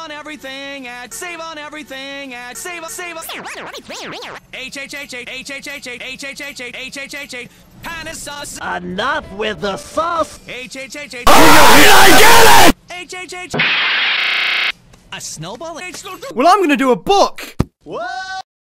on everything at save on everything at save H Panic sauce. Enough with the sauce. H I get it! A snowball. Well, I'm gonna do a book. What?